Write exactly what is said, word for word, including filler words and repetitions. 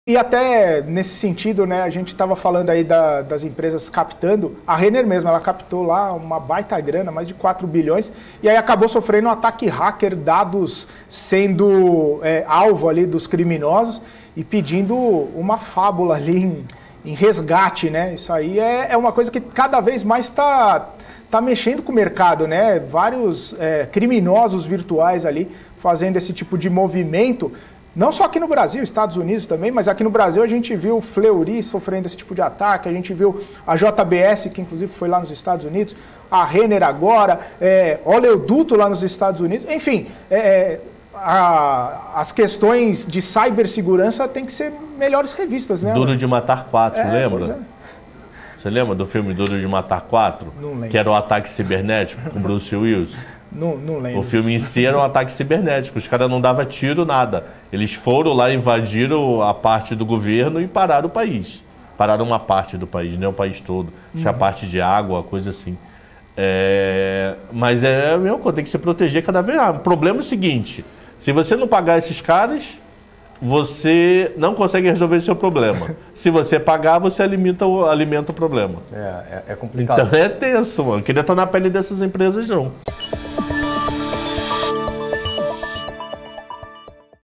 E até nesse sentido, né, a gente estava falando aí da, das empresas captando, a Renner mesmo, ela captou lá uma baita grana, mais de quatro bilhões, e aí acabou sofrendo um ataque hacker, dados sendo é, alvo ali dos criminosos e pedindo uma fábula ali em, em resgate, né? Isso aí é, é uma coisa que cada vez mais está tá mexendo com o mercado, né? Vários é, criminosos virtuais ali fazendo esse tipo de movimento. Não só aqui no Brasil, Estados Unidos também, mas aqui no Brasil a gente viu o Fleury sofrendo esse tipo de ataque, a gente viu a J B S, que inclusive foi lá nos Estados Unidos, a Renner agora, é, Oleoduto lá nos Estados Unidos, enfim, é, a, as questões de cibersegurança têm que ser melhores revistas, né? Duro de Matar quatro, é, lembra? É. Você lembra do filme Duro de Matar quatro? Não lembro. Que era o ataque cibernético com Bruce Willis? Não, não lembro. O filme em si era um ataque cibernético, os caras não davam tiro, nada. Eles foram lá, invadiram a parte do governo e pararam o país. Pararam uma parte do país, não o país todo. Tinha uhum. parte de água, coisa assim. É... Mas é meu, tem que se proteger cada vez mais. O problema é o seguinte, se você não pagar esses caras, você não consegue resolver seu problema. Se você pagar, você alimenta o, alimenta o problema. É, é, é complicado. Então é tenso, mano. Queria estar na pele dessas empresas, não.